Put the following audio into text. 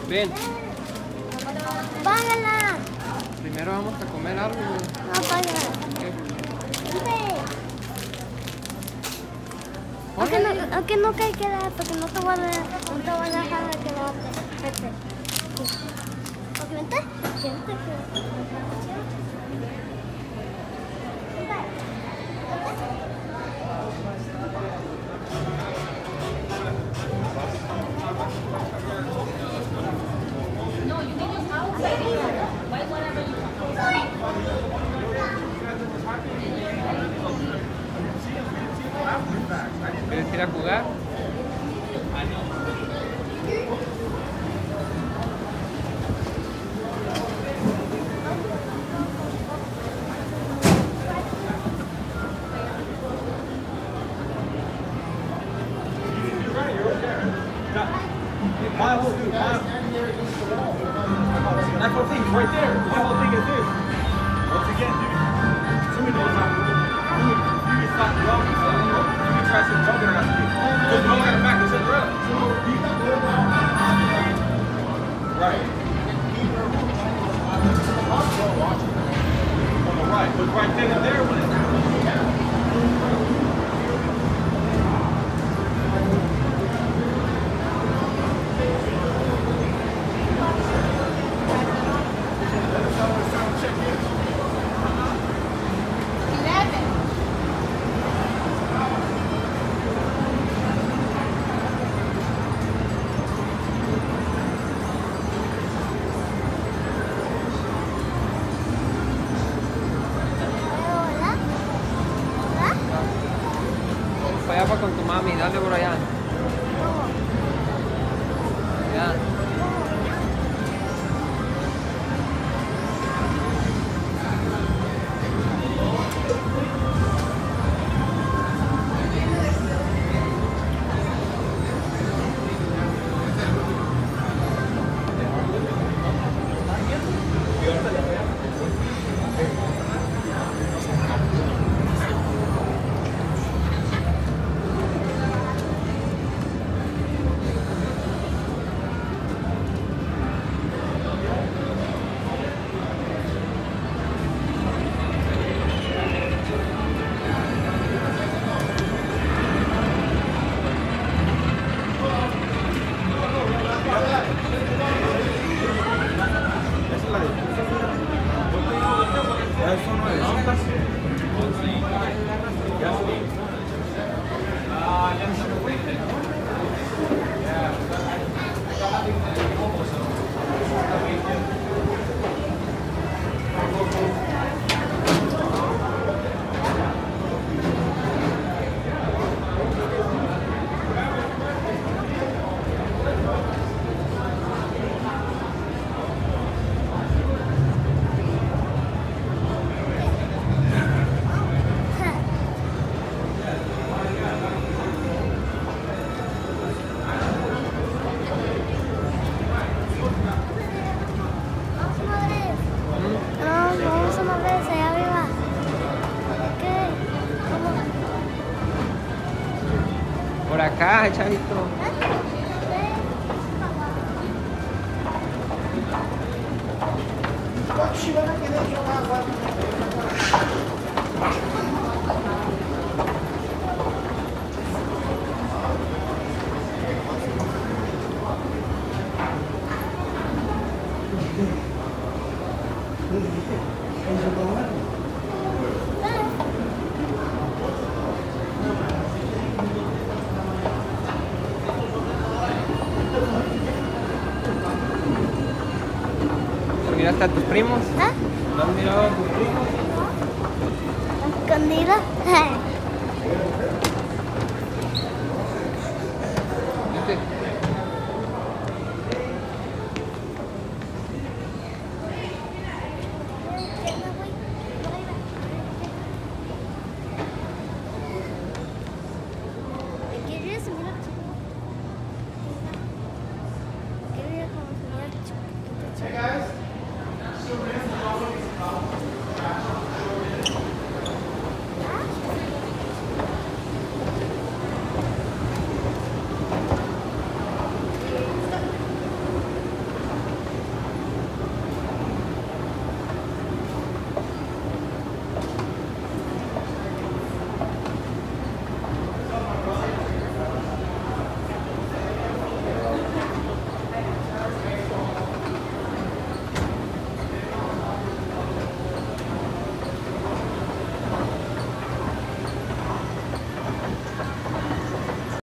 Ven. Págala. Primero vamos a comer algo. No, págala. Aunque no hay que quedar, porque no te voy a dejar de quedarte. Vete. Ok, vente. Siéntate. ¿Quieres ir a jugar? My whole thing, that whole thing right there. My whole thing is this. Once again, dude, somebody knows how to move. You can stop walking, so you can try some talking around me. Because no got back and set her up. Right. On the right. Look right then and there when it's Para allá, para con tu mami, dale por allá. Ya. Por acá, chavito. ¿Miraste a tus primos? ¿Ah? ¿No has mirado a tus primos? ¿Escondido? Vete. Hey guys.